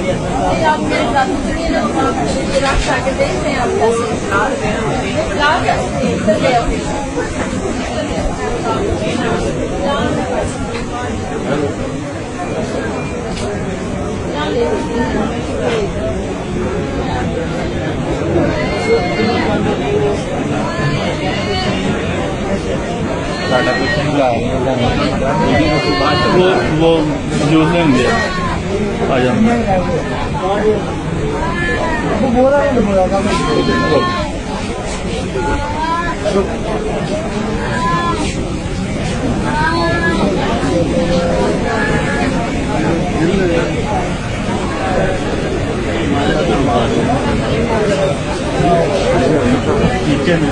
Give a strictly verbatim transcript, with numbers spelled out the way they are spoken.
आप मेरे साथ रख सकते हैं आप वो वो यूज नहीं होंगे आ जाएंगे ठीक है